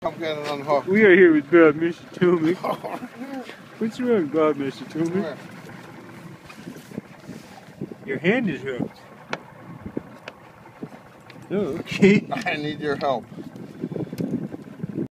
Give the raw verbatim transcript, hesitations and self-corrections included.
I'm getting unhooked. We are here with Bob Hesatomik. What's wrong, Bob Hesatomik? Your hand is hooked. Oh, okay. I need your help.